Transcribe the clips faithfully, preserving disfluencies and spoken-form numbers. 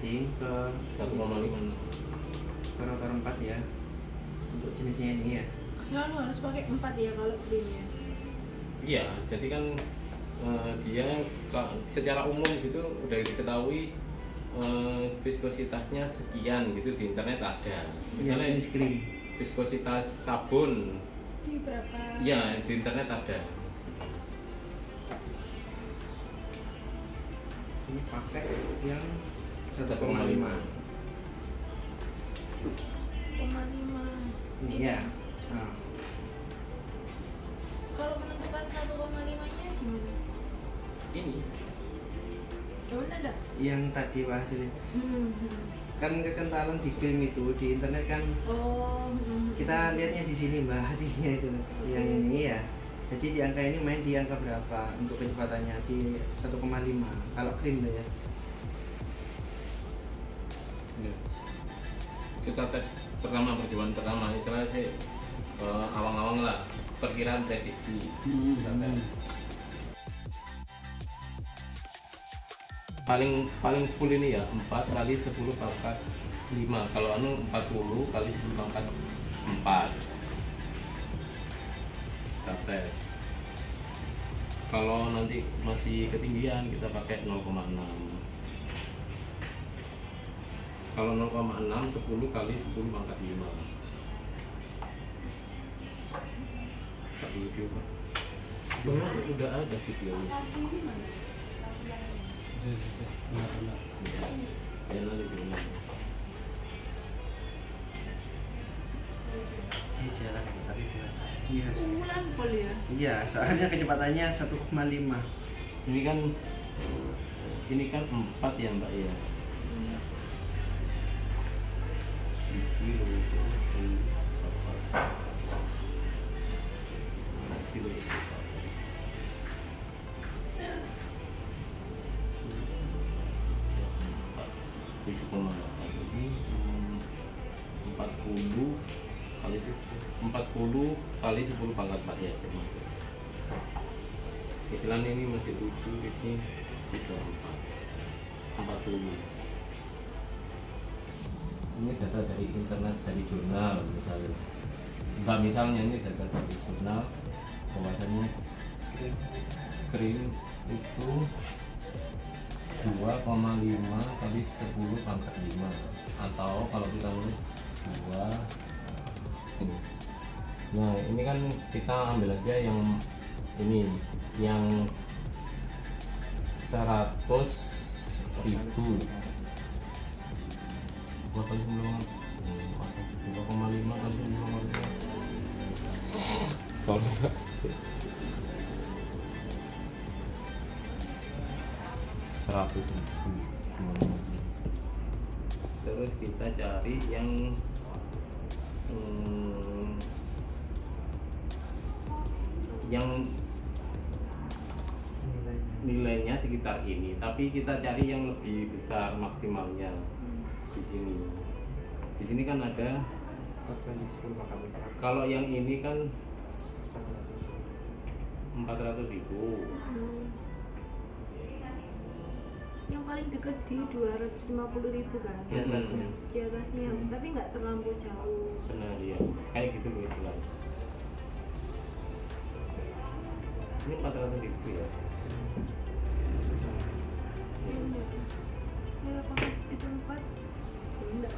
tadi ke satu koma lima ke router empat ya untuk jenisnya ini ya. Selalu harus pakai empat ya kalau printnya. Iya, jadi kan uh, dia secara umum gitu udah diketahui uh, viskositasnya sekian gitu, di internet ada. Misalnya jenis krim, viskositas sabun Di berapa? ya di internet ada. ini pakai yang satu satu koma koma lima. lima. Koma lima. Iya. Nah, Kalau menentukan satu koma lima-nya gimana? Ini Daun ada? yang tadi bahas ini Hmm. kan kekentalan di film itu di internet kan Oh. Hmm. kita lihatnya di sini mbak hasilnya itu yang ini ya. Jadi di angka ini main di angka berapa untuk kecepatannya di satu koma lima kalau krim tuh ya. Ini. Kita tes pertama, percobaan pertama itulah sih uh, awang-awang lah, perkiraan prediksi. Kita tes. paling paling full ini ya empat kali sepuluh pangkat lima. Kalau anu empat puluh kali sepuluh pangkat empat. Kita tes. Kalau nanti masih ketinggian kita pakai nol koma enam. Kalau nol koma enam sepuluh kali sepuluh pangkat lima. Tak video Pak. Banyak udah ada videonya. Ya, nanti dulu. Ini jalan tapi benar. Iya. Umulan pol ya? Iya, soalnya kecepatannya satu koma lima. Ini kan ini kan empat ya Mbak ya. tujuh koma delapan ini empat puluh kali empat puluh kali sepuluh pangkat empat ya cuma. Istilahnya ini masih tujuh, ini tiga empat empat puluh. Ini data dari internet, dari jurnal misalnya. Enggak, misalnya ini data dari jurnal bahwasanya krim itu dua koma lima kali sepuluh pangkat lima, atau kalau kita nulis dua. Nah ini kan kita ambil aja yang ini yang seratus ribu dua kali sepuluh dua koma lima kali sepuluh koma lima. Sorry Pak. seratus ribu. Terus kita cari yang hmm, yang nilainya sekitar ini, tapi kita cari yang lebih besar maksimalnya di sini. Di sini kan ada, kalau yang ini kan empat ratus ribu. Yang paling dekat di dua ratus lima puluh ribu kan? Di atasnya. Di atasnya, tapi nggak terlampau jauh. Benar ya, kayak gitu begitu lah. Ini empat ratus ribu ya. Kalau pakai itu empat, enggak.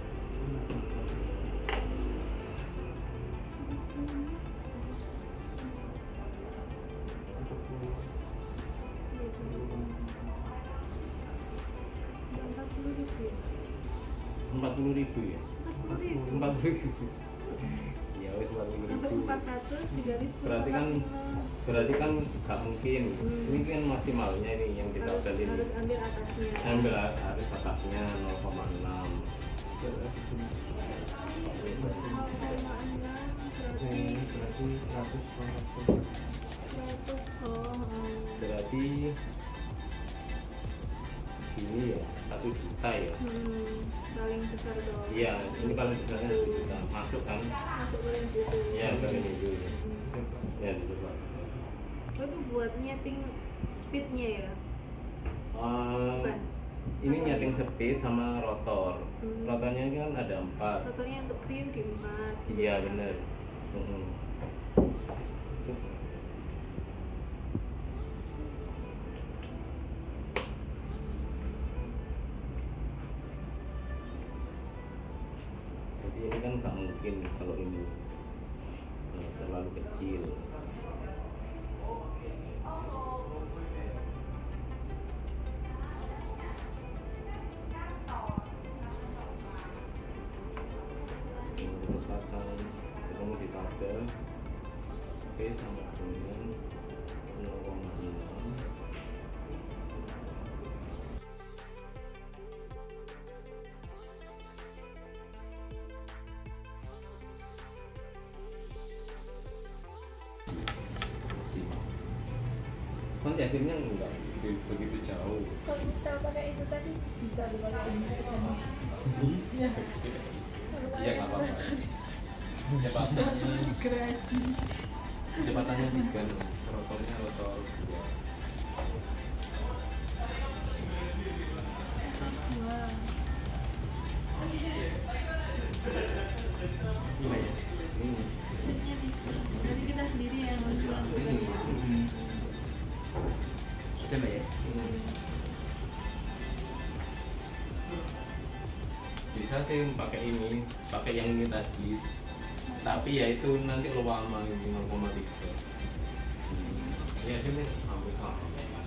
Empat puluh ribu ya? Empat puluh ribu ya. Empat puluh ribu. Empat puluh ribu. Ya wes empat puluh Sampai ribu. empat ratus, tiga ribu. Berarti kan berarti kan nggak mungkin. Hmm. Ini kan maksimalnya ini yang kita harus, ambil ini. harus ambil atasnya. Ambil harus atasnya nol koma enam. Berarti ini ya satu juta ya. Hmm, paling besar dong. Iya, ini paling besarnya satu juta. Masuk kan? Masuk ke range itu. Iya, ke ini dulu. Hmm. Ya, gitu Pak. Oh, itu buat nyeting speednya ya? Eh, Bukan? ini nyeting speed sama rotor. Hmm. Rotornya kan ada empat. Rotornya untuk krim di empat. Iya bener. Mm-mm. Jadi ini kan nggak mungkin kalau ini eh, terlalu kecil. Ini pasang ketemu di tabel. Oke, sama dengan nol koma enam. Nanti akhirnya enggak begitu, begitu jauh. Kalau misal pakai itu tadi bisa dipakai ini. Iya, iya nggak apa-apa. Kecepatannya, Gerasi. kecepatannya tiga, rotornya rotor dua. Wah. Gimana ya? Ini, Speednya tiga. Berarti kita sendiri yang harus ini, lakukan. Hmm. Udah mbak ya? ini. Bisa sih pakai ini, pakai yang ini tadi. Tapi ya itu nanti lama ini nol koma tiga. Ya sini hampir sama.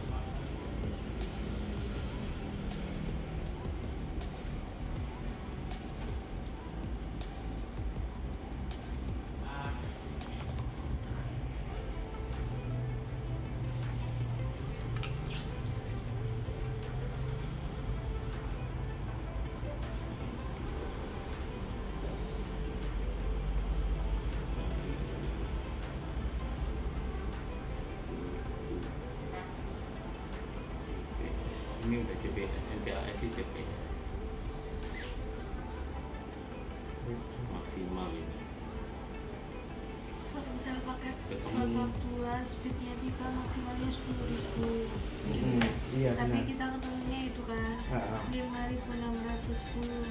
Ini udah C P S, N P A S C P S maksimal ini. Kalau misalnya pakai Ketemu. rotor dua, speednya tiga, maksimalnya sepuluh ribu. Hmm. Iya Tapi benar. kita ketemunya itu kan Ah, ah. lima ribu enam ratus sepuluh.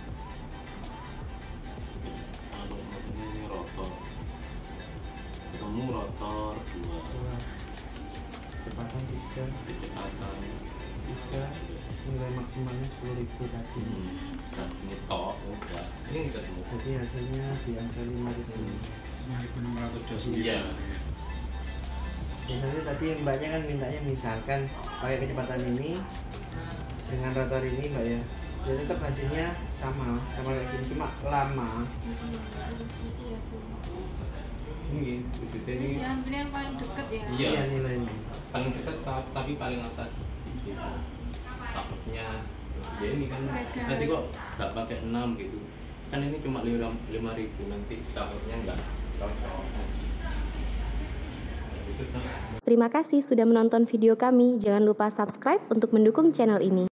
Kalau maksudnya ini rotor, ketemu rotor dua, Dua. Kecepatan tiga, kecepatan tiga, nilai maksimalnya sepuluh ribu tadi. hmm, dan ini tok udah ini ketemu. Jadi hasilnya di angka lima ribu. lima ribu enam ratus dua puluh sembilan. Iya. Misalnya tadi mbaknya kan mintanya misalkan pakai kecepatan ini dengan rotor ini mbak ya, ya tetap hasilnya sama sama kayak gini, cuma lama. Ini wujudnya ini Ya, ambil yang paling deket ya. Iya. Iya nilainya. paling dekat ta- tapi paling atas gitu. Takutnya ya ini kan Beda. nanti kok nggak pakai enam gitu kan, ini cuma lima ribu nanti takutnya nggak cocok. Itu kan Terima kasih sudah menonton video kami. Jangan lupa subscribe untuk mendukung channel ini.